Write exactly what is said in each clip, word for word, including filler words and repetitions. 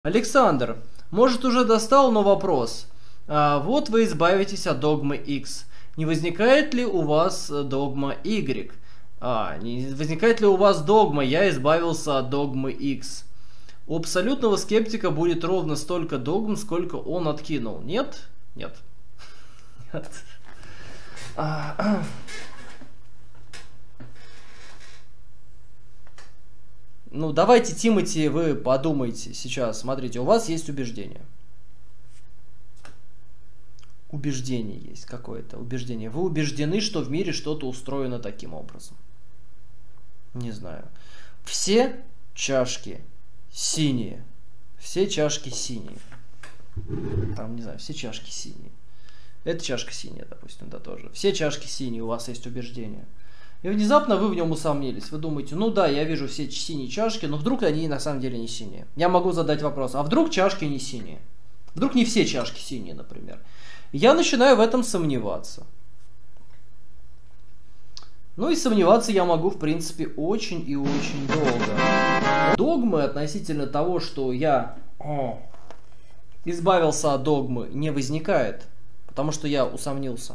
Александр, может уже достал, но вопрос. А, вот вы избавитесь от догмы X. Не возникает ли у вас догма Y? А, не возникает ли у вас догма «Я избавился от догмы X»? У абсолютного скептика будет ровно столько догм, сколько он откинул. Нет? Нет. Нет. А, Ну, давайте, Тимати, вы подумайте сейчас. Смотрите, у вас есть убеждение. Убеждение есть какое-то. Убеждение. Вы убеждены, что в мире что-то устроено таким образом. Не знаю. Все чашки синие. Все чашки синие. Там, не знаю, все чашки синие. Эта чашка синяя, допустим, да, тоже. Все чашки синие, у вас есть убеждение. И внезапно вы в нем усомнились. Вы думаете, ну да, я вижу все синие чашки, но вдруг они на самом деле не синие. Я могу задать вопрос, а вдруг чашки не синие? Вдруг не все чашки синие, например. Я начинаю в этом сомневаться. Ну и сомневаться я могу, в принципе, очень и очень долго. Догмы относительно того, что я о, избавился от догмы, не возникает, потому что я усомнился.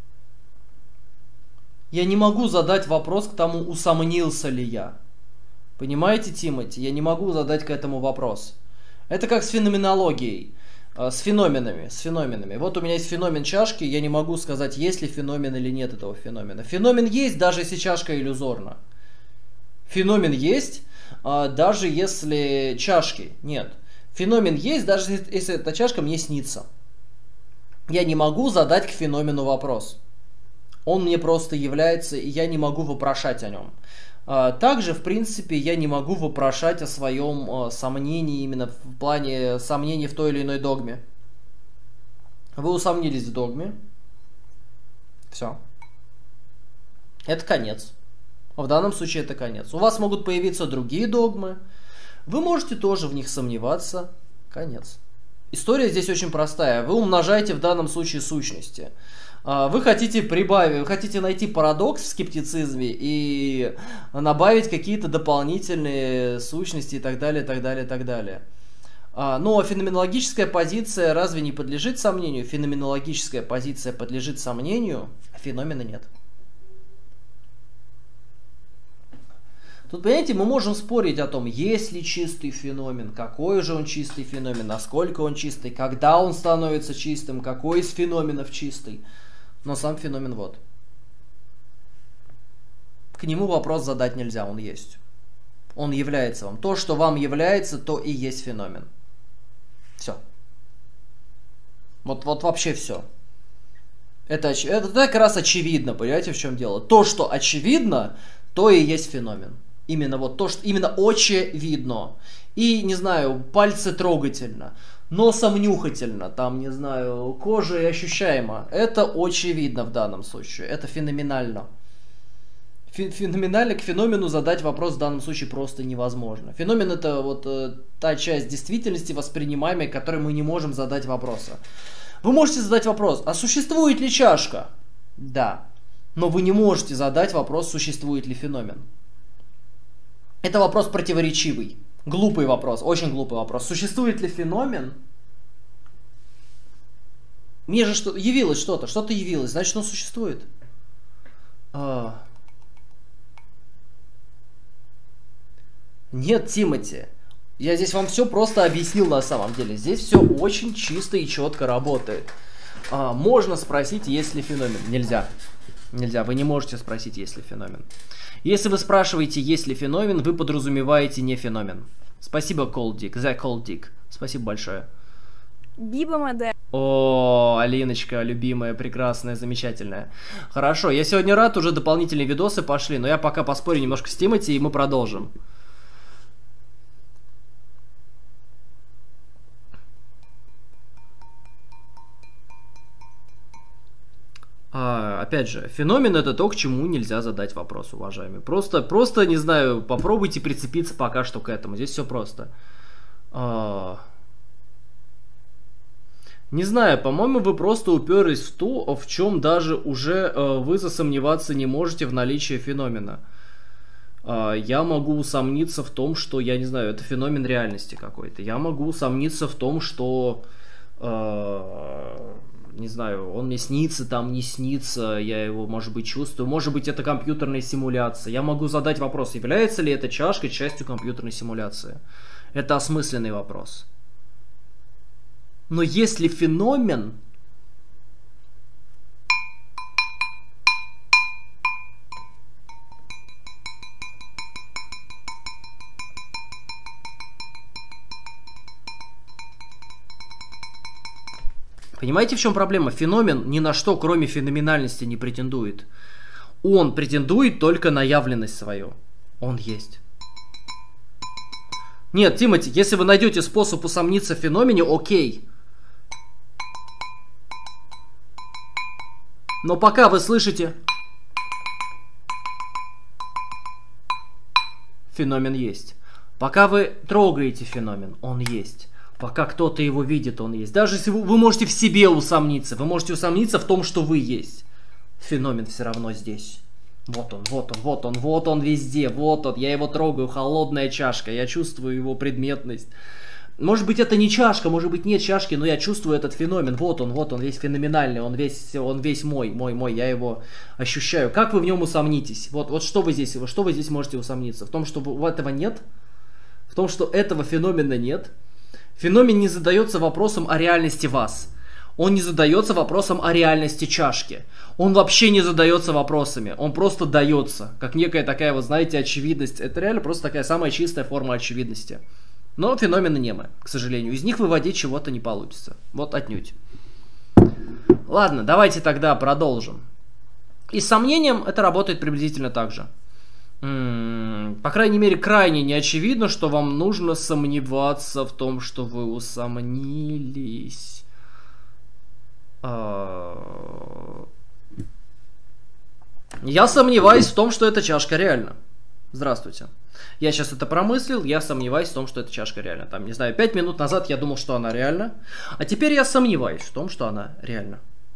Я не могу задать вопрос к тому, усомнился ли я. Понимаете, Тимати? Я не могу задать к этому вопрос. Это как с феноменологией, с феноменами, с феноменами. Вот у меня есть феномен чашки, я не могу сказать, есть ли феномен или нет этого феномена. Феномен есть, даже если чашка иллюзорна. Феномен есть, даже если чашки нет. Феномен есть, даже если эта чашка мне снится. Я не могу задать к феномену вопрос. Он мне просто является, и я не могу вопрошать о нем. Также, в принципе, я не могу вопрошать о своем сомнении, именно в плане сомнений в той или иной догме. Вы усомнились в догме. Все. Это конец. В данном случае это конец. У вас могут появиться другие догмы. Вы можете тоже в них сомневаться. Конец. История здесь очень простая. Вы умножаете в данном случае сущности. Вы хотите прибавить, вы хотите найти парадокс в скептицизме и добавить какие-то дополнительные сущности и так далее, так далее, так далее. Но феноменологическая позиция разве не подлежит сомнению? Феноменологическая позиция подлежит сомнению, а феномена нет. Тут, понимаете, мы можем спорить о том, есть ли чистый феномен, какой же он чистый феномен, насколько он чистый, когда он становится чистым, какой из феноменов чистый. Но сам феномен вот. К нему вопрос задать нельзя, он есть. Он является вам. То, что вам является, то и есть феномен. Все. Вот, вот вообще все. Это, это как раз очевидно, понимаете, в чем дело? То, что очевидно, то и есть феномен. Именно вот то, что именно очевидно. И, не знаю, пальцы трогательно. Носом нюхательно, там, не знаю, кожей ощущаемо. Это очевидно в данном случае. Это феноменально. Феноменально к феномену задать вопрос в данном случае просто невозможно. Феномен — это вот э, та часть действительности, воспринимаемой, которой мы не можем задать вопроса. Вы можете задать вопрос, а существует ли чашка? Да. Но вы не можете задать вопрос, существует ли феномен. Это вопрос противоречивый. Глупый вопрос, очень глупый вопрос. Существует ли феномен? Мне же что явилось что-то, что-то явилось, значит, он существует. А... Нет, Тимати, я здесь вам все просто объяснил на самом деле. Здесь все очень чисто и четко работает. А, можно спросить, есть ли феномен. Нельзя. Нельзя, вы не можете спросить, есть ли феномен. Если вы спрашиваете, есть ли феномен, вы подразумеваете не феномен. Спасибо, Колдик, за Колдик. Спасибо большое. Биба модель. О, Алиночка, любимая, прекрасная, замечательная. Хорошо, я сегодня рад, уже дополнительные видосы пошли, но я пока поспорю немножко с Тимати, и мы продолжим. А, опять же, феномен — это то, к чему нельзя задать вопрос, уважаемые. Просто, просто, не знаю, попробуйте прицепиться пока что к этому. Здесь все просто. А... Не знаю, по-моему, вы просто уперлись в то, в чем даже уже э, вы засомневаться не можете в наличии феномена. Я могу усомниться в том, что, я не знаю, это феномен реальности какой-то. Я могу усомниться в том, что, э, не знаю, он мне снится, там не снится, я его, может быть, чувствую. Может быть, это компьютерная симуляция. Я могу задать вопрос, является ли эта чашка частью компьютерной симуляции. Это осмысленный вопрос. Но если феномен... Понимаете, в чем проблема? Феномен ни на что, кроме феноменальности, не претендует. Он претендует только на явленность свою. Он есть. Нет, Тимати, если вы найдете способ усомниться в феномене, окей. Но пока вы слышите... Феномен есть. Пока вы трогаете феномен, он есть. Пока кто-то его видит, он есть. Даже если вы, вы можете в себе усомниться, вы можете усомниться в том, что вы есть. Феномен все равно здесь. Вот он, вот он, вот он, вот он везде, вот он. Я его трогаю, холодная чашка, я чувствую его предметность. Может быть, это не чашка, может быть, нет чашки, но я чувствую этот феномен. Вот он, вот он, весь феноменальный, он весь, он весь мой, мой, мой, я его ощущаю. Как вы в нем усомнитесь? Вот, вот что вы здесь, что вы здесь можете усомниться? В том, что у этого нет? В том, что этого феномена нет? Феномен не задается вопросом о реальности вас. Он не задается вопросом о реальности чашки. Он вообще не задается вопросами. Он просто дается. Как некая такая, вот знаете, очевидность. Это реально просто такая самая чистая форма очевидности. Но феномены немы, к сожалению. Из них выводить чего-то не получится. Вот отнюдь. Ладно, давайте тогда продолжим. И с сомнением это работает приблизительно так же. По крайней мере, крайне не очевидно, что вам нужно сомневаться в том, что вы усомнились. Я сомневаюсь в том, что эта чашка реальна. Здравствуйте. Я сейчас это промыслил, я сомневаюсь в том, что эта чашка реальна. Там, не знаю, пять минут назад я думал, что она реальна, а теперь я сомневаюсь в том, что она реальна.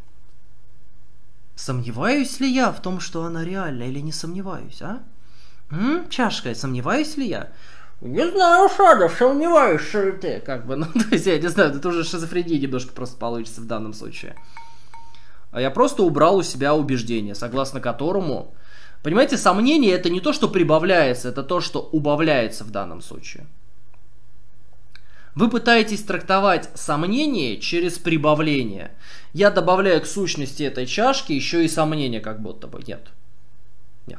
Сомневаюсь ли я в том, что она реальна, или не сомневаюсь, а? М? Чашка, сомневаюсь ли я? Не знаю, Шадов, сомневаюсь, что ты. Как бы, ну, то есть, я не знаю, это уже шизофрения немножко просто получится в данном случае. А я просто убрал у себя убеждение, согласно которому... Понимаете, сомнение это не то, что прибавляется, это то, что убавляется в данном случае. Вы пытаетесь трактовать сомнение через прибавление. Я добавляю к сущности этой чашки еще и сомнение, как будто бы. Нет. Нет.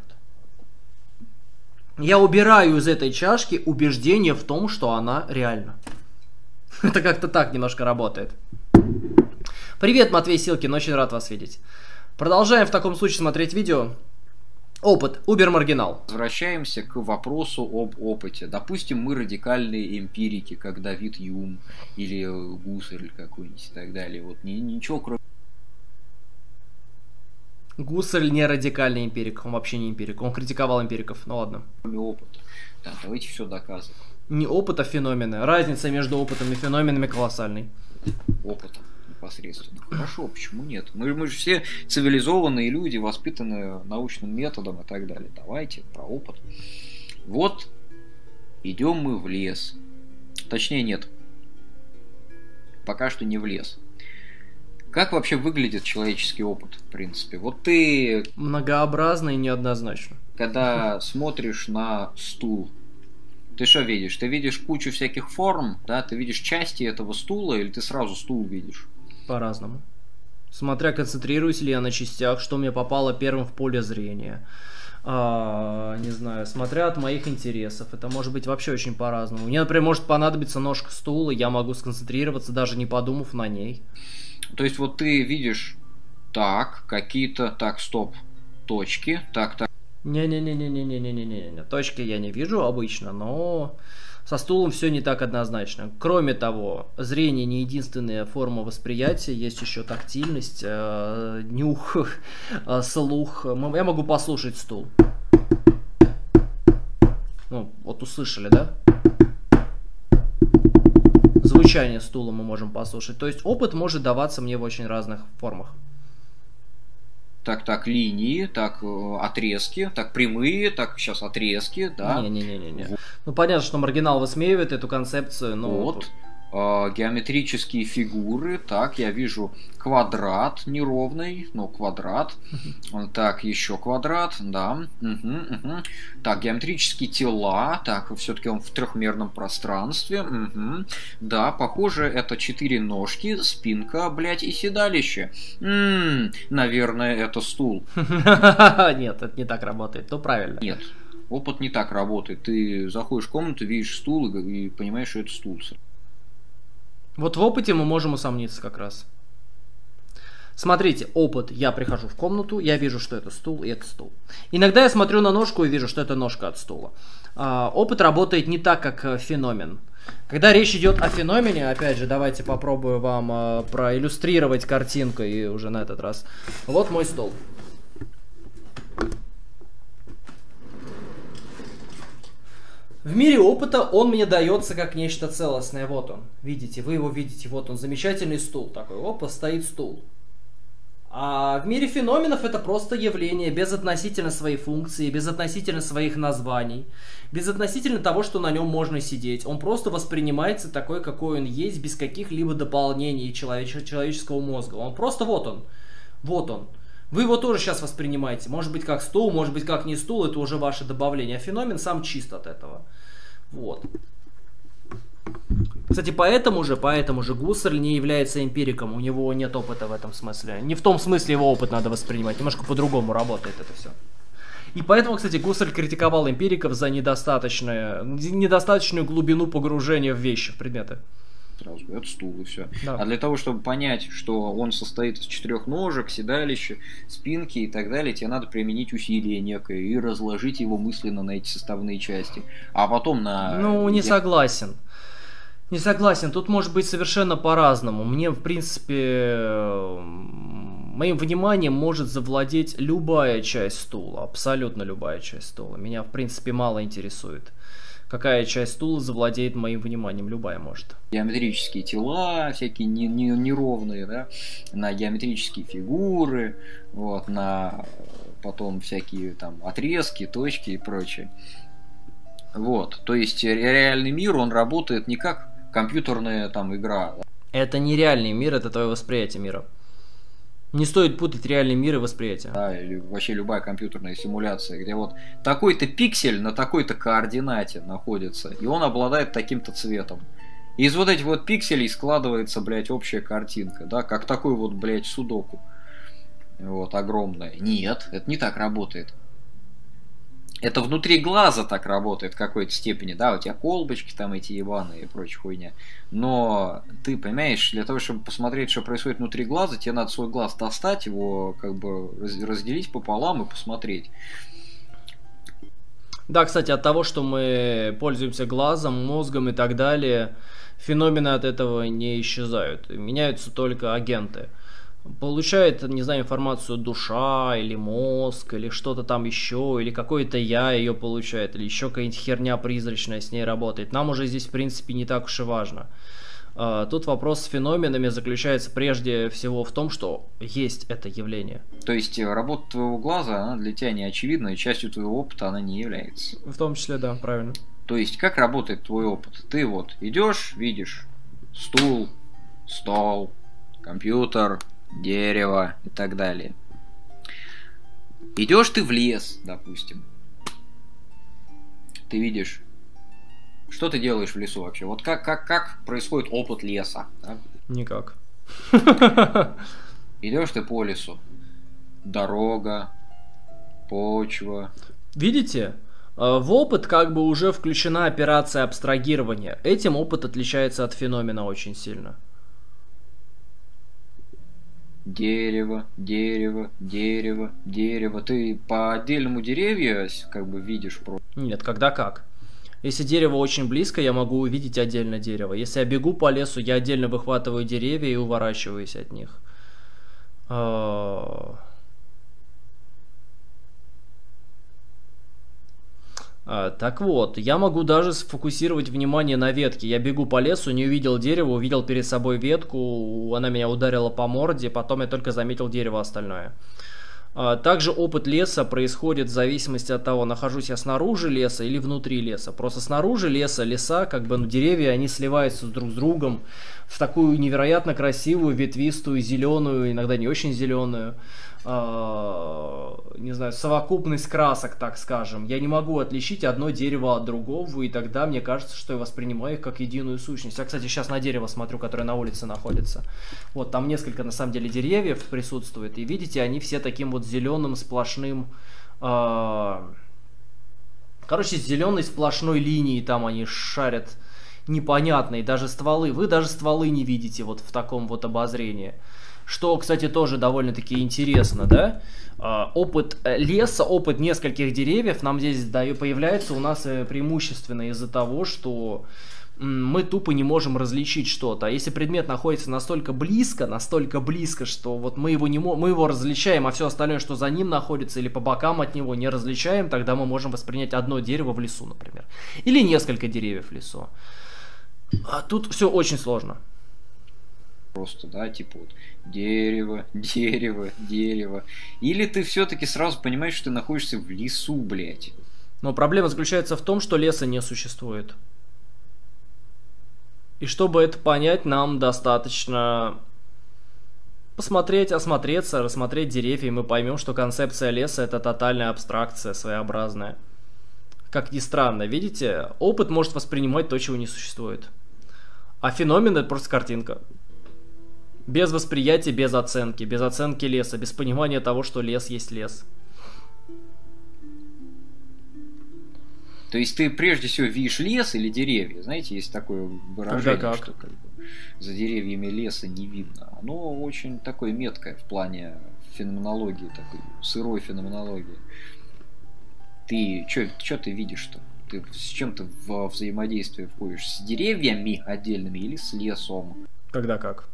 Я убираю из этой чашки убеждение в том, что она реальна. Это как-то так немножко работает. Привет, Матвей Силкин, очень рад вас видеть. Продолжаем в таком случае смотреть видео. Опыт. Убер-маргинал. Возвращаемся к вопросу об опыте. Допустим, мы радикальные эмпирики, как Давид Юм или Гуссерль какой-нибудь и так далее. Вот ничего кроме... Гуссерль не радикальный эмпирик, он вообще не эмпирик. Он критиковал эмпириков, ну ладно. Кроме опыта. Да, давайте все доказывать. Не опыт, а феномены. Разница между опытом и феноменами колоссальной. Опытом. Непосредственно. Хорошо, почему нет? Мы, мы же все цивилизованные люди, воспитанные научным методом и так далее. Давайте про опыт. Вот идем мы в лес. Точнее, нет. Пока что не в лес. Как вообще выглядит человеческий опыт, в принципе? Вот ты... Многообразно и неоднозначно. Когда смотришь на стул, ты что видишь? Ты видишь кучу всяких форм, да? Ты видишь части этого стула, или ты сразу стул видишь? По-разному. Смотря концентрируюсь ли я на частях, что мне попало первым в поле зрения. А, не знаю, смотря от моих интересов. Это может быть вообще очень по-разному. Мне, например, может понадобиться ножка стула, я могу сконцентрироваться, даже не подумав на ней. То есть вот ты видишь так, какие-то, так, стоп, точки, так, так. Не-не-не-не-не-не-не-не-не. Точки я не вижу обычно, но со стулом все не так однозначно. Кроме того, зрение не единственная форма восприятия, есть еще тактильность, э, нюх, э, слух. Я могу послушать стул. Ну, вот услышали, да? Звучание стула мы можем послушать. То есть опыт может даваться мне в очень разных формах. так, так, линии, так, отрезки, так, прямые, так, сейчас отрезки, да. Не-не-не-не. Вот. Ну, понятно, что маргинал высмеивает эту концепцию, но... Вот. Геометрические фигуры, так, я вижу квадрат неровный, но квадрат, так, еще квадрат, да, угу, угу. Так, геометрические тела, так, все-таки он в трехмерном пространстве, угу. Да, похоже, это четыре ножки, спинка, блять, и седалище. М-м, наверное, это стул. Нет, это не так работает, то правильно. Нет, опыт не так работает, ты заходишь в комнату, видишь стул и понимаешь, что это стул. Вот в опыте мы можем усомниться как раз. Смотрите, опыт. Я прихожу в комнату, я вижу, что это стул, и это стул. Иногда я смотрю на ножку и вижу, что это ножка от стула. А, опыт работает не так, как феномен. Когда речь идет о феномене, опять же, давайте попробую вам а, проиллюстрировать картинкой уже на этот раз. Вот мой стол. В мире опыта он мне дается как нечто целостное. Вот он. Видите, вы его видите. Вот он, замечательный стул. Такой, опа, стоит стул. А в мире феноменов это просто явление, без относительно своей функции, без относительно своих названий, без относительно того, что на нем можно сидеть. Он просто воспринимается такой, какой он есть, без каких-либо дополнений человеч- человеческого мозга. Он просто вот он. Вот он. Вы его тоже сейчас воспринимаете. Может быть как стул, может быть как не стул, это уже ваше добавление. А феномен сам чист от этого. Вот. Кстати, поэтому же, поэтому же Гуссерль не является эмпириком. У него нет опыта в этом смысле. Не в том смысле его опыт надо воспринимать. Немножко по-другому работает это все. И поэтому, кстати, Гуссерль критиковал эмпириков за недостаточную, недостаточную глубину погружения в вещи, в предметы. Сразу, это стул и все. Да. А для того, чтобы понять, что он состоит из четырех ножек, седалища, спинки и так далее, тебе надо применить усилие некое и разложить его мысленно на эти составные части. А потом на... Ну, не согласен. Не согласен. Тут может быть совершенно по-разному. Мне, в принципе, моим вниманием может завладеть любая часть стула. Абсолютно любая часть стула. Меня, в принципе, мало интересует. Какая часть стула завладеет моим вниманием? Любая может. Геометрические тела, всякие не, не, неровные, да, на геометрические фигуры, вот, на потом всякие там отрезки, точки и прочее. Вот, то есть реальный мир, он работает не как компьютерная там игра. Это не реальный мир, это твое восприятие мира. Не стоит путать реальный мир и восприятие. Да, или вообще любая компьютерная симуляция, где вот такой-то пиксель на такой-то координате находится, и он обладает таким-то цветом. И из вот этих вот пикселей складывается, блядь, общая картинка, да, как такой вот, блядь, судоку. Вот, огромная. Нет, это не так работает. Это внутри глаза так работает в какой-то степени, да, у тебя колбочки там эти ебаные и прочая хуйня. Но ты понимаешь, для того, чтобы посмотреть, что происходит внутри глаза, тебе надо свой глаз достать, его как бы разделить пополам и посмотреть. Да, кстати, от того, что мы пользуемся глазом, мозгом и так далее, феномены от этого не исчезают. Меняются только агенты. Получает, не знаю, информацию душа, или мозг, или что-то там еще, или какое-то я ее получает, или еще какая-нибудь херня призрачная с ней работает. Нам уже здесь, в принципе, не так уж и важно. Тут вопрос с феноменами заключается прежде всего в том, что есть это явление. То есть работа твоего глаза, она для тебя не очевидна, и частью твоего опыта она не является. В том числе, да, правильно. То есть, как работает твой опыт? Ты вот идешь, видишь стул, стол, компьютер, дерево и так далее. Идешь ты в лес, допустим. Ты видишь, что ты делаешь в лесу вообще? Вот как, как, как происходит опыт леса? Да? Никак. Идешь ты по лесу. Дорога, почва. Видите? В опыт как бы уже включена операция абстрагирования. Этим опыт отличается от феномена очень сильно. Дерево, дерево, дерево, дерево. Ты по отдельному деревью как бы видишь просто. Нет, когда как. Если дерево очень близко, я могу увидеть отдельно дерево. Если я бегу по лесу, я отдельно выхватываю деревья и уворачиваюсь от них. Так вот, я могу даже сфокусировать внимание на ветке. Я бегу по лесу, не увидел дерево, увидел перед собой ветку, она меня ударила по морде, потом я только заметил дерево остальное. Также опыт леса происходит в зависимости от того, нахожусь я снаружи леса или внутри леса. Просто снаружи леса, леса, как бы, ну, деревья, они сливаются друг с другом в такую невероятно красивую, ветвистую, зеленую, иногда не очень зеленую, не знаю, совокупность красок, так скажем. Я не могу отличить одно дерево от другого, и тогда мне кажется, что я воспринимаю их как единую сущность. Я, кстати, сейчас на дерево смотрю, которое на улице находится. Вот, там несколько, на самом деле, деревьев присутствует, и видите, они все таким вот зеленым сплошным... Э... Короче, с зеленой сплошной линией там они шарят непонятные, даже стволы. Вы даже стволы не видите вот в таком вот обозрении. Что, кстати, тоже довольно-таки интересно, да? Опыт леса, опыт нескольких деревьев нам здесь появляется у нас преимущественно из-за того, что мы тупо не можем различить что-то. А если предмет находится настолько близко, настолько близко, что вот мы его, не мо- мы его различаем, а все остальное, что за ним находится или по бокам от него, не различаем, тогда мы можем воспринять одно дерево в лесу, например. Или несколько деревьев в лесу. А тут все очень сложно. Просто, да, типа вот дерево, дерево, дерево. Или ты все-таки сразу понимаешь, что ты находишься в лесу, блядь. Но проблема заключается в том, что леса не существует. И чтобы это понять, нам достаточно посмотреть, осмотреться, рассмотреть деревья, и мы поймем, что концепция леса — это тотальная абстракция, своеобразная. Как ни странно, видите, опыт может воспринимать то, чего не существует. А феномен — это просто картинка. Без восприятия, без оценки, без оценки леса, без понимания того, что лес есть лес. То есть ты прежде всего видишь лес или деревья? Знаете, есть такое выражение, как? что как бы за деревьями леса не видно. Оно очень такое меткое в плане феноменологии, такой сырой феноменологии. Ты что ты видишь-то? Ты с чем ты во взаимодействие входишь? С деревьями отдельными или с лесом? Когда как?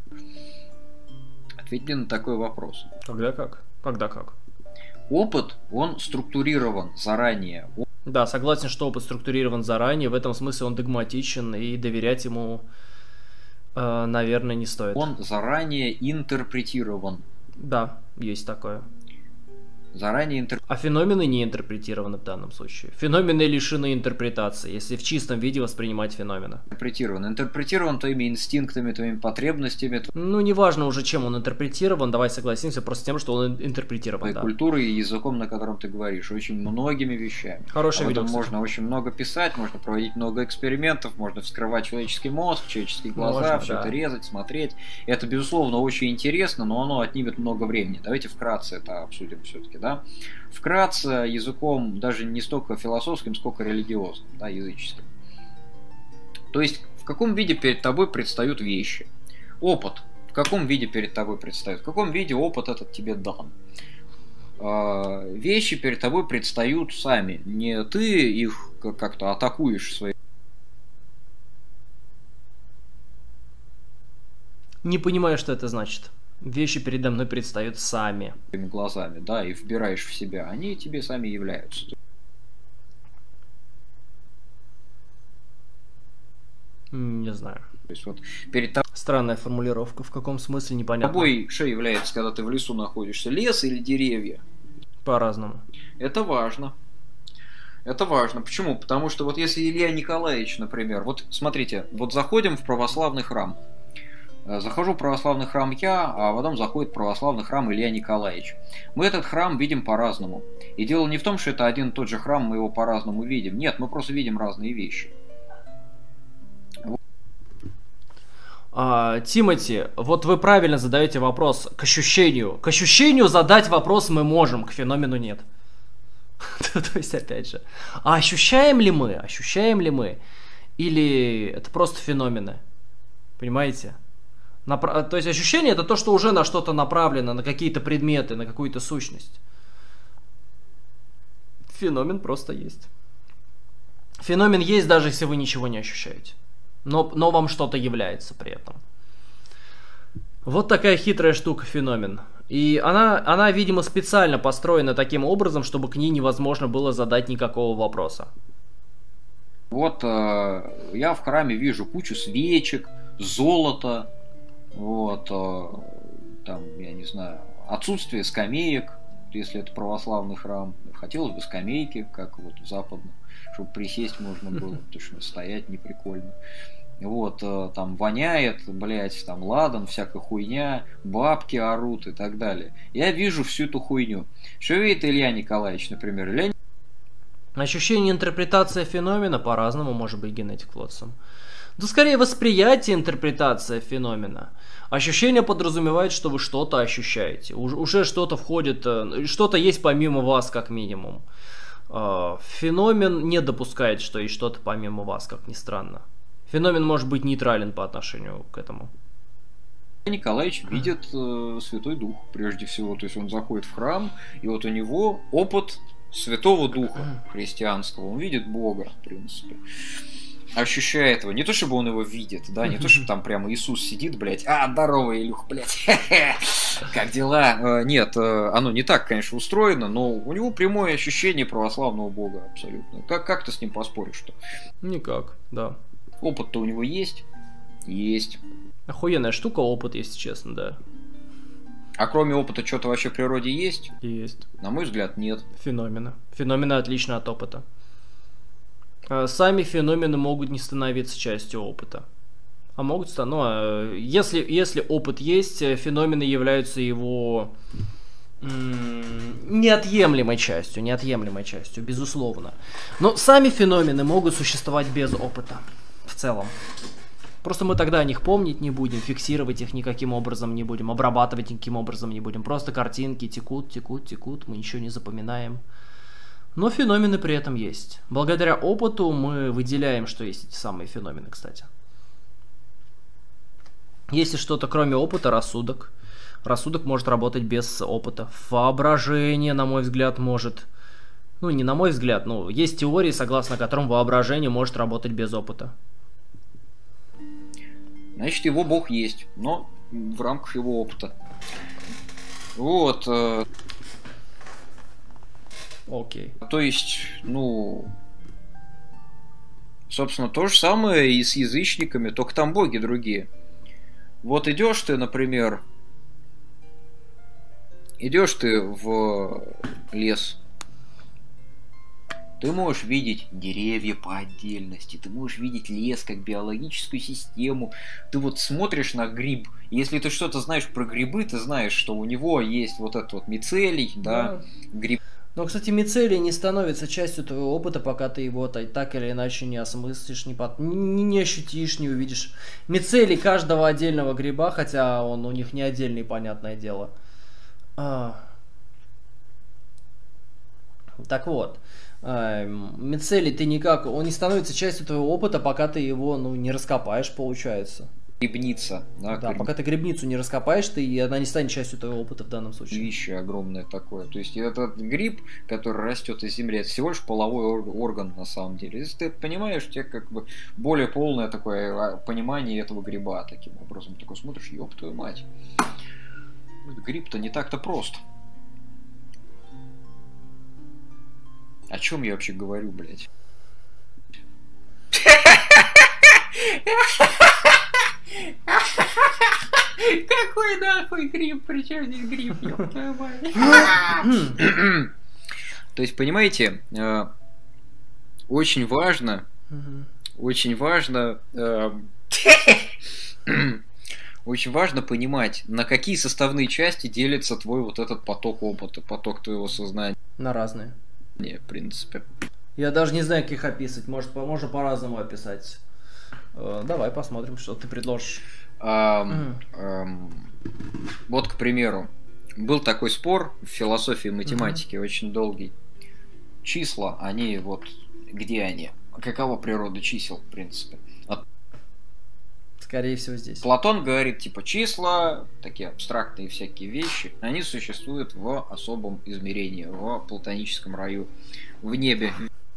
Ответь мне на такой вопрос. Когда как? Когда как? Опыт, он структурирован заранее. Да, согласен, что опыт структурирован заранее. В этом смысле он догматичен, и доверять ему, э, наверное, не стоит. Он заранее интерпретирован. Да, есть такое. Заранее интер... А феномены не интерпретированы в данном случае. Феномены лишены интерпретации, если в чистом виде воспринимать феномена. Интерпретирован. Интерпретирован твоими инстинктами, твоими потребностями. Ну, неважно уже, чем он интерпретирован, давай согласимся просто тем, что он интерпретирован. Твоей да. культурой и языком, на котором ты говоришь, очень многими вещами. Хороший Об этом видос. можно очень много писать, можно проводить много экспериментов, можно вскрывать человеческий мозг, человеческие глаза, Можно, все да. это резать, смотреть. Это, безусловно, очень интересно, но оно отнимет много времени. Давайте вкратце это обсудим все-таки, да? Вкратце, языком даже не столько философским, сколько религиозным, да, языческим. То есть, в каком виде перед тобой предстают вещи? Опыт. В каком виде перед тобой предстают? В каком виде опыт этот тебе дан? Э, вещи перед тобой предстают сами. Не ты их как-то атакуешь своей... Не понимаю, что это значит. Вещи передо мной предстают сами. глазами, да, и вбираешь в себя. Они тебе сами являются. Не знаю. То есть вот перед тобой... Странная формулировка. В каком смысле, непонятно. тобой что является, когда ты в лесу находишься? Лес или деревья? По-разному. Это важно. Это важно. Почему? Потому что вот если Илья Николаевич, например, вот смотрите, вот заходим в православный храм. Захожу в православный храм я, а потом заходит в православный храм Илья Николаевич. Мы этот храм видим по-разному. И дело не в том, что это один и тот же храм, мы его по-разному видим. Нет, мы просто видим разные вещи. А, Тимати, вот вы правильно задаете вопрос к ощущению. К ощущению задать вопрос мы можем, к феномену нет. То есть, опять же. А ощущаем ли мы? Ощущаем ли мы? Или это просто феномены? Понимаете? Напра- То есть ощущение — это то, что уже на что-то направлено, на какие-то предметы, на какую-то сущность. Феномен просто есть. Феномен есть, даже если вы ничего не ощущаете. Но, но вам что-то является при этом. Вот такая хитрая штука феномен. И она, она, видимо, специально построена таким образом, чтобы к ней невозможно было задать никакого вопроса. Вот э, я в храме вижу кучу свечек, золото, вот, э, там, я не знаю, отсутствие скамеек, если это православный храм. Хотелось бы скамейки, как вот в западном, чтобы присесть можно было, потому что стоять не прикольно. Вот, там воняет, блядь, там ладан, всякая хуйня, бабки орут и так далее. Я вижу всю эту хуйню. Что видит Илья Николаевич, например? Илья... Ощущение, интерпретация феномена по-разному может быть, генетик Флотсом. Да скорее восприятие, интерпретация феномена. Ощущение подразумевает, что вы что-то ощущаете. Уже что-то входит, что-то есть помимо вас, как минимум. Феномен не допускает, что есть что-то помимо вас, как ни странно. Феномен может быть нейтрален по отношению к этому. Николаевич видит э, Святой Дух, прежде всего. То есть он заходит в храм, и вот у него опыт Святого Духа христианского. Он видит Бога, в принципе. Ощущает его. Не то, чтобы он его видит, да, не то, чтобы там прямо Иисус сидит, блядь. А, здорово, Илюх, блядь. Как дела? Нет, оно не так, конечно, устроено, но у него прямое ощущение православного Бога абсолютно. Как, как ты с ним поспоришь-то? Никак, да. Опыт-то у него есть? Есть. Охуенная штука, опыт, если честно, да. А кроме опыта что-то вообще в природе есть? Есть. На мой взгляд, нет. Феномены. Феномены отличны от опыта. Сами феномены могут не становиться частью опыта. А могут стать, ну, если, если опыт есть, феномены являются его м- неотъемлемой частью, неотъемлемой частью, безусловно. Но сами феномены могут существовать без опыта, в целом. Просто мы тогда о них помнить не будем, фиксировать их никаким образом не будем, обрабатывать никаким образом не будем. Просто картинки текут, текут, текут, мы ничего не запоминаем. Но феномены при этом есть. Благодаря опыту мы выделяем, что есть эти самые феномены, кстати. Если что-то кроме опыта, рассудок. Рассудок может работать без опыта. Воображение, на мой взгляд, может... Ну, не на мой взгляд, но есть теории, согласно которым воображение может работать без опыта. Значит, его Бог есть, но в рамках его опыта. Вот. Э... Окей. То есть, ну... Собственно, то же самое и с язычниками, только там боги другие. Вот идешь ты, например... Идешь ты в лес... Ты можешь видеть деревья по отдельности, ты можешь видеть лес как биологическую систему. Ты вот смотришь на гриб, и если ты что-то знаешь про грибы, ты знаешь, что у него есть вот этот вот мицелий, да, да. Гриб. Но, кстати, мицелий не становится частью твоего опыта, пока ты его так или иначе не осмыслишь, не, под... не, не ощутишь, не увидишь. Мицелий каждого отдельного гриба, хотя он у них не отдельный, понятное дело. А... Так вот. Мицелий ты никак, он не становится частью твоего опыта, пока ты его, ну, не раскопаешь, получается. Грибница. Да, да, пока ты грибницу не раскопаешь, ты, и она не станет частью твоего опыта в данном случае. Вещи огромное такое. То есть этот гриб, который растет из земли, это всего лишь половой орган на самом деле. Если ты понимаешь, у тебя как бы более полное такое понимание этого гриба таким образом. Ты такой смотришь, ёб твою мать. Гриб-то не так-то прост. О чем я вообще говорю, блядь? Какой нахуй гриб? Причем здесь гриб, ёб твою мать? То есть, понимаете, очень важно, очень важно, очень важно понимать, на какие составные части делится твой вот этот поток опыта, поток твоего сознания. На разные. Не, в принципе. Я даже не знаю, как их описывать. Может, можно по-разному описать. Э, давай посмотрим, что ты предложишь. Um, um, вот, к примеру, был такой спор в философии и математике, uh-huh. очень долгий. Числа, они вот... Где они? Какова природа чисел, в принципе? От... Скорее всего, здесь. Платон говорит, типа, числа, такие абстрактные всякие вещи, они существуют в особом измерении, в платоническом раю, в небе.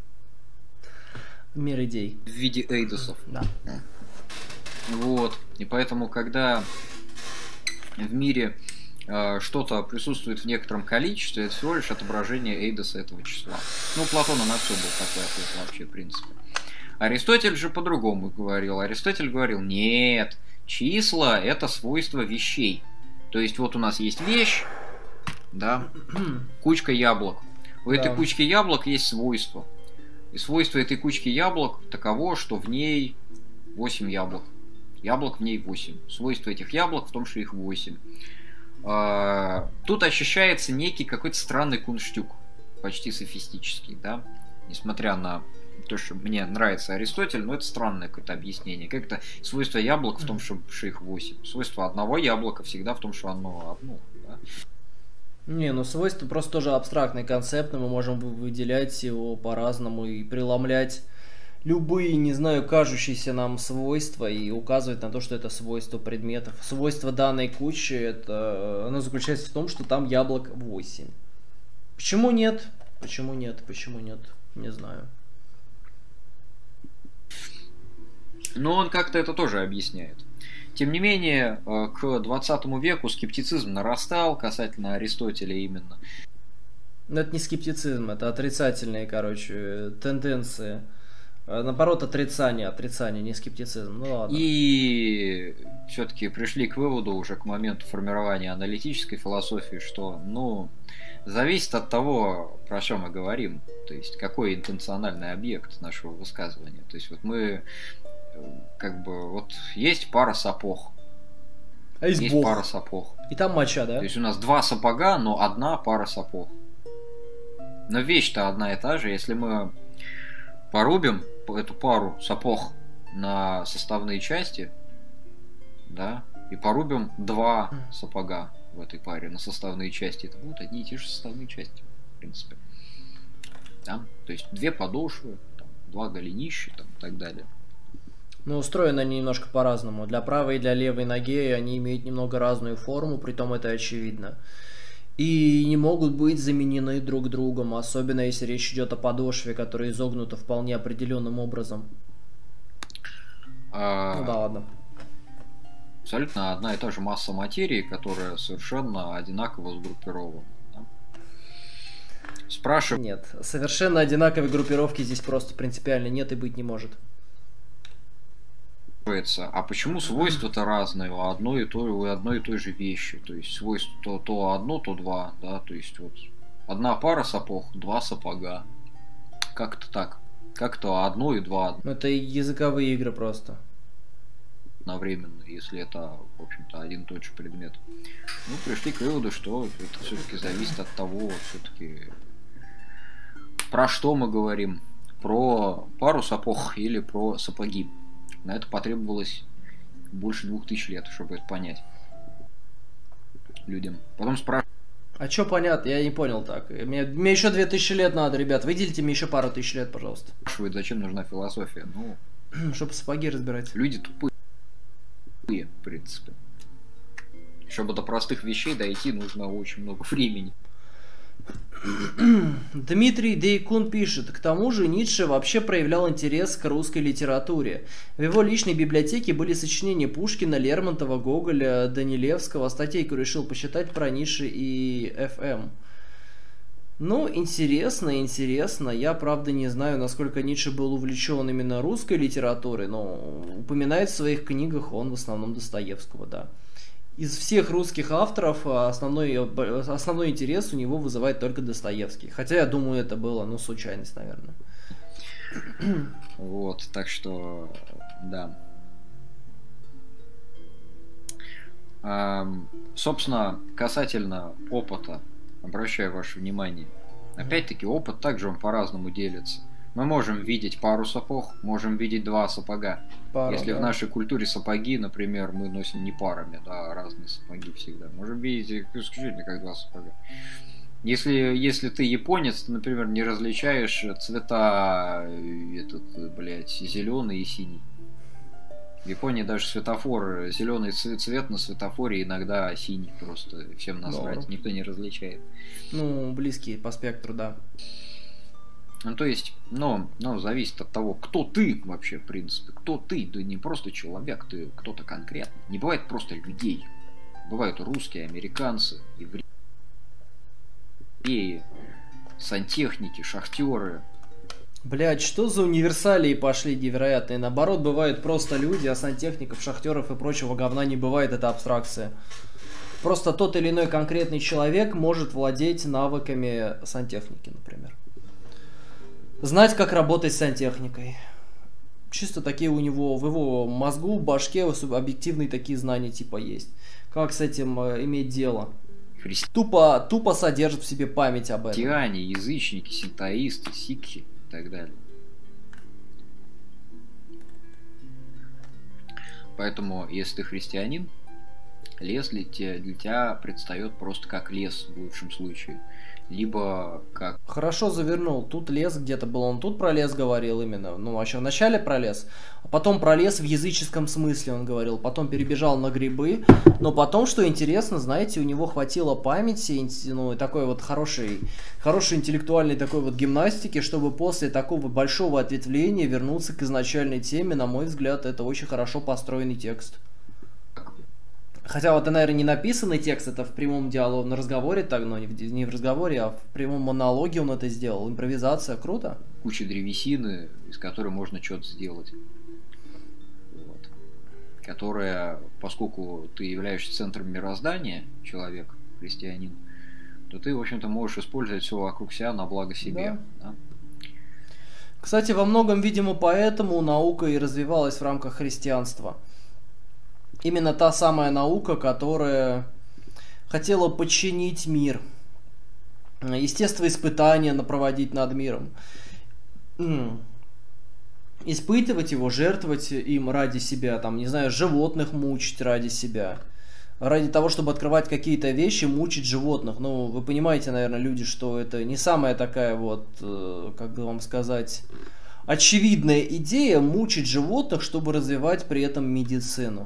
Мир идей. В виде эйдосов. Да. Вот. И поэтому, когда в мире э, что-то присутствует в некотором количестве, это всего лишь отображение эйдоса этого числа. Ну, у Платона на все был такой ответ вообще, в принципе. Аристотель же по-другому говорил. Аристотель говорил, нет, числа – это свойство вещей. То есть вот у нас есть вещь, да, кучка яблок. У этой Да. кучки яблок есть свойство. И свойство этой кучки яблок таково, что в ней восемь яблок. Яблок в ней восемь. Свойство этих яблок в том, что их восемь. А, Тут ощущается некий какой-то странный кунштюк. Почти софистический, да. Несмотря на то, что мне нравится Аристотель, но это странное какое-то объяснение. Как-то свойство яблок в том, что, что их восемь. Свойство одного яблока всегда в том, что оно одно. Да? Не, ну свойство просто тоже абстрактный концепт, но мы можем вы- выделять его по-разному и преломлять любые, не знаю, кажущиеся нам свойства и указывать на то, что это свойство предметов. Свойство данной кучи, это, оно заключается в том, что там яблок восемь. Почему нет? Почему нет? Почему нет? Не знаю. Но он как-то это тоже объясняет. Тем не менее, э, к двадцатому веку скептицизм нарастал касательно Аристотеля именно. Но это не скептицизм, это отрицательные, короче, тенденции. А, Наоборот, отрицание, отрицание, не скептицизм. Ну ладно. И все-таки пришли к выводу уже к моменту формирования аналитической философии, что, ну, зависит от того, про что мы говорим. То есть, какой интенциональный объект нашего высказывания. То есть, вот мы, как бы, вот есть пара сапог. А есть, Есть бог. пара сапог. И там моча, да? То есть у нас два сапога, но одна пара сапог. Но вещь-то одна и та же. Если мы порубим эту пару сапог на составные части, да, и порубим два сапога в этой паре на составные части, это будут одни и те же составные части, в принципе. Да? То есть две подошвы, там, два голенища там, и так далее. Но устроены они немножко по-разному. Для правой и для левой ноги они имеют немного разную форму, притом это очевидно. И не могут быть заменены друг другом, особенно если речь идет о подошве, которая изогнута вполне определенным образом. А, Ну да, ладно. Абсолютно одна и та же масса материи, которая совершенно одинаково сгруппирована. Да? Спрашиваю. Нет, совершенно одинаковой группировки здесь просто принципиально нет и быть не может. А почему свойства-то разные у одной и той, у одной и той же вещи? То есть свойства то, то одно, то два, да, то есть вот одна пара сапог, два сапога. Как-то так. Как-то одно и два Ну это языковые игры просто. одновременно, если это, в общем-то, один и тот же предмет. Ну, пришли к выводу, что это все-таки зависит от того, все-таки про что мы говорим. Про пару сапог или про сапоги. На это потребовалось больше двух тысяч лет, чтобы это понять людям. Потом спрашивают. А чё понятно? Я не понял так. Мне, мне еще две тысячи лет надо, ребят. Выделите мне еще пару тысяч лет, пожалуйста. Зачем нужна философия? Ну, Чтобы сапоги разбирать. люди тупые, в принципе. Чтобы до простых вещей дойти, нужно очень много времени. Дмитрий Дейкун пишет, к тому же Ницше вообще проявлял интерес к русской литературе. В его личной библиотеке были сочинения Пушкина, Лермонтова, Гоголя, Данилевского. Статейку решил посчитать про Ницше и эф эм. Ну, интересно, интересно. Я, правда, не знаю, насколько Ницше был увлечен именно русской литературой, но упоминает в своих книгах он в основном Достоевского, да. Из всех русских авторов основной, основной интерес у него вызывает только Достоевский. Хотя, я думаю, это было, ну, случайность, наверное. Вот, так что, да. Эм, собственно, касательно опыта, обращаю ваше внимание. Опять-таки, опыт также он по-разному делится. Мы можем видеть пару сапог, можем видеть два сапога. Пару, Если да. в нашей культуре сапоги, например, мы носим не парами, да, а разные сапоги всегда. Можем видеть их исключительно как два сапога. Если, если ты японец, ты, например, не различаешь цвета этот, блядь, зеленый и синий. В Японии даже светофор, зеленый цвет на светофоре иногда синий просто. Всем насрать, Норм. никто не различает. Ну, близкие по спектру, да. Ну, то есть, ну, ну, зависит от того, кто ты вообще, в принципе. Кто ты, да не просто человек, ты кто-то конкретный. Не бывает просто людей. Бывают русские, американцы, евреи, сантехники, шахтеры. Блять, что за универсалии пошли невероятные? Наоборот, бывают просто люди, а сантехников, шахтеров и прочего говна не бывает, это абстракция. Просто тот или иной конкретный человек может владеть навыками сантехники, например. Знать, как работать с сантехникой. Чисто такие у него, в его мозгу, в башке объективные такие знания типа есть. Как с этим э, иметь дело. Христи... Тупо, тупо содержит в себе память об этом. Христиане, язычники, синтоисты, сикхи и так далее. Поэтому, если ты христианин, лес для тебя, для тебя предстает просто как лес в лучшем случае. Либо как... Хорошо завернул. Тут лес где-то был. Он тут про лес говорил именно. Ну, вообще вначале про лес. А потом про лес в языческом смысле он говорил. Потом перебежал на грибы. Но потом, что интересно, знаете, у него хватило памяти, ну, такой вот хорошей, хорошей интеллектуальной такой вот гимнастики, чтобы после такого большого ответвления вернуться к изначальной теме. На мой взгляд, это очень хорошо построенный текст. Хотя вот, наверное, не написанный текст, это в прямом диалоге, на разговоре, так, но не в, не в разговоре, а в прямом монологе он это сделал. Импровизация, круто. Куча древесины, из которой можно что-то сделать. Вот. Которая, поскольку ты являешься центром мироздания, человек, христианин, то ты, в общем-то, можешь использовать все вокруг себя на благо себе. Да. Да? Кстати, во многом, видимо, поэтому наука и развивалась в рамках христианства. Именно та самая наука, которая хотела подчинить мир, естествоиспытания проводить над миром, испытывать его, жертвовать им ради себя, там, не знаю, животных мучить ради себя, ради того, чтобы открывать какие-то вещи, мучить животных. Ну, вы понимаете, наверное, люди, что это не самая такая вот, как бы вам сказать, очевидная идея мучить животных, чтобы развивать при этом медицину.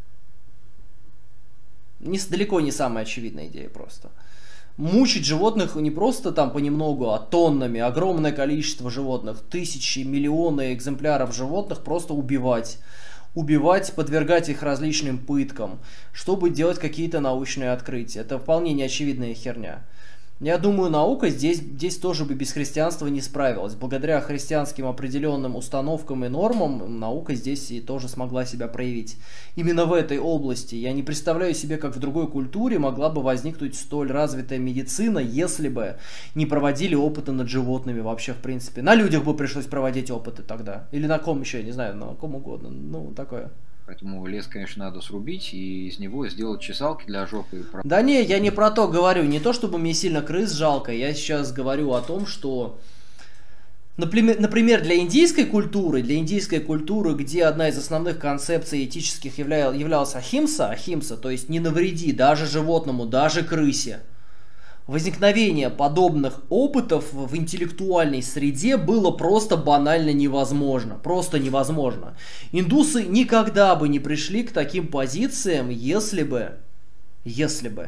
Не, далеко не самая очевидная идея просто. Мучить животных не просто там понемногу, а тоннами, огромное количество животных, тысячи, миллионы экземпляров животных просто убивать. Убивать, подвергать их различным пыткам, чтобы делать какие-то научные открытия. Это вполне неочевидная херня. Я думаю, наука здесь, здесь тоже бы без христианства не справилась. Благодаря христианским определенным установкам и нормам наука здесь и тоже смогла себя проявить. Именно в этой области. Я не представляю себе, как в другой культуре могла бы возникнуть столь развитая медицина, если бы не проводили опыты над животными вообще в принципе. На людях бы пришлось проводить опыты тогда. Или на ком еще, не знаю, на ком угодно. Ну, такое. Поэтому лес, конечно, надо срубить и из него сделать чесалки для жопы. Да не, я не про то говорю. Не то, чтобы мне сильно крыс жалко. Я сейчас говорю о том, что... Например, для индийской культуры, для индийской культуры, где одна из основных концепций этических явля... являлась ахимса, ахимса, то есть не навреди даже животному, даже крысе. Возникновение подобных опытов в интеллектуальной среде было просто банально невозможно. Просто невозможно. Индусы никогда бы не пришли к таким позициям, если бы... Если бы...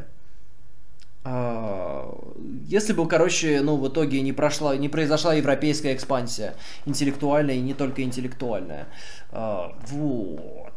Э, если бы, короче, ну, в итоге не прошла, не произошла европейская экспансия. Интеллектуальная и не только интеллектуальная. Э, вот...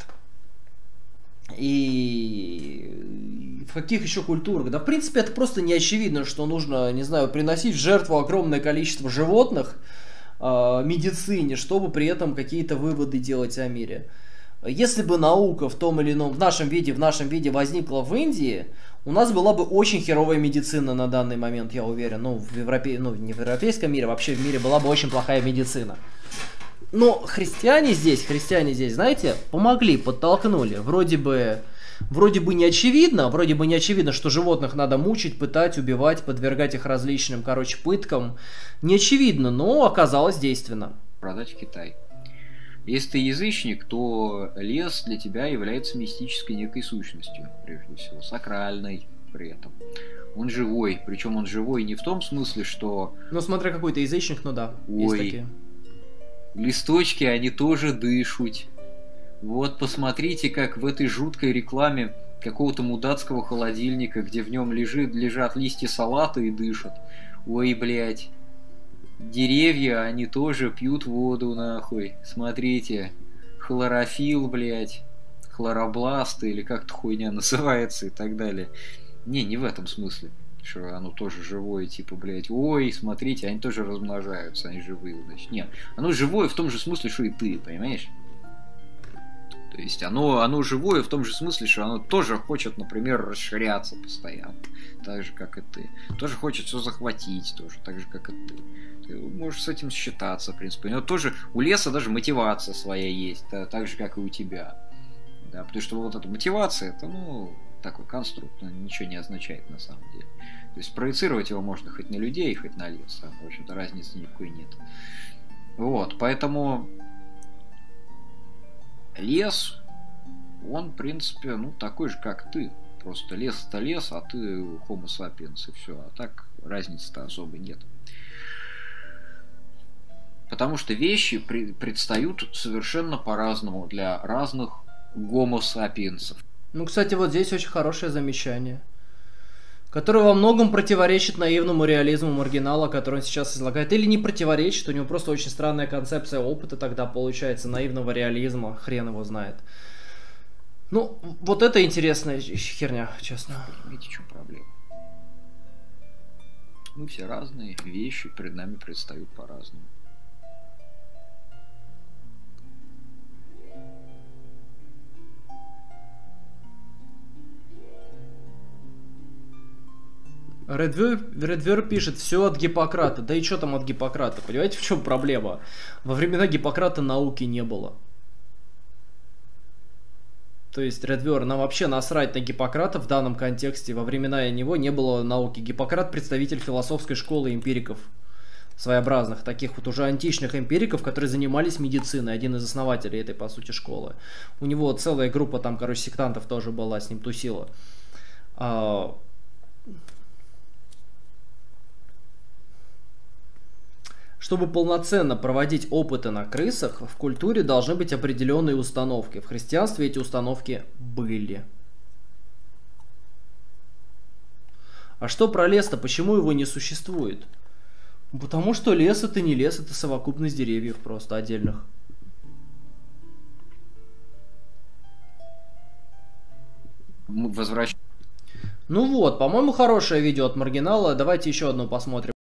И в каких еще культурах? Да, в принципе, это просто не очевидно, что нужно, не знаю, приносить в жертву огромное количество животных э, медицине, чтобы при этом какие-то выводы делать о мире. Если бы наука в том или ином, в нашем виде, в нашем виде возникла в Индии, у нас была бы очень херовая медицина на данный момент, я уверен. Ну, в Европе, ну, не в европейском мире, вообще в мире была бы очень плохая медицина. Но христиане здесь, христиане здесь, знаете, помогли, подтолкнули. Вроде бы, вроде бы не очевидно, вроде бы не очевидно, что животных надо мучить, пытать, убивать, подвергать их различным, короче, пыткам. Не очевидно, но оказалось действенно. Продать в Китай. Если ты язычник, то лес для тебя является мистической некой сущностью, прежде всего, сакральной при этом. Он живой, причем он живой не в том смысле, что... Ну, смотря какой ты язычник, ну да, Ой. есть такие. Листочки, они тоже дышут. Вот посмотрите, как в этой жуткой рекламе какого-то мудацкого холодильника, где в нем лежит, лежат листья салата и дышат. Ой, блядь. Деревья, они тоже пьют воду, нахуй. Смотрите. Хлорофилл, блядь. Хлоробласты, или как-то хуйня называется и так далее. Не, не в этом смысле. Что оно тоже живое, типа, блядь, ой, смотрите, они тоже размножаются, они живые, значит. Нет, оно живое в том же смысле, что и ты, понимаешь? То То есть оно, оно живое в том же смысле, что оно тоже хочет, например, расширяться постоянно, так же, как и ты. Тоже хочет все захватить, тоже так же, как и ты. Ты можешь с этим считаться, в принципе. У него тоже, у леса даже мотивация своя есть, да, так же, как и у тебя. Да, потому что вот эта мотивация, это, ну, такой конструкт, но ничего не означает на самом деле. То есть проецировать его можно хоть на людей, хоть на лес. А, в общем-то, разницы никакой нет. Вот, поэтому лес, он, в принципе, ну, такой же, как ты. Просто лес это лес, а ты Homo sapiens, и все. А так разницы-то особо нет. Потому что вещи при- предстают совершенно по-разному для разных Homo sapiens. Ну, кстати, вот здесь очень хорошее замечание, которое во многом противоречит наивному реализму маргинала, который он сейчас излагает. Или не противоречит, у него просто очень странная концепция опыта тогда получается, наивного реализма, хрен его знает. Ну, вот это интересная херня, честно. Понимаете, в чем проблема? Мы все разные, вещи перед нами предстают по-разному. Редвер, Редвер пишет, все от Гиппократа. Да и что там от Гиппократа? Понимаете, в чем проблема? Во времена Гиппократа науки не было. То есть, Редвер, нам вообще насрать на Гиппократа в данном контексте. Во времена него не было науки. Гиппократ представитель философской школы эмпириков. Своеобразных, таких вот уже античных эмпириков, которые занимались медициной. Один из основателей этой, по сути, школы. У него целая группа там, короче, сектантов тоже была, с ним тусила. А... Чтобы полноценно проводить опыты на крысах, в культуре должны быть определенные установки. В христианстве эти установки были. А что про лес-то? Почему его не существует? Потому что лес это не лес, это совокупность деревьев просто отдельных. Мы возвращаемся. Ну вот, по-моему, хорошее видео от маргинала. Давайте еще одно посмотрим.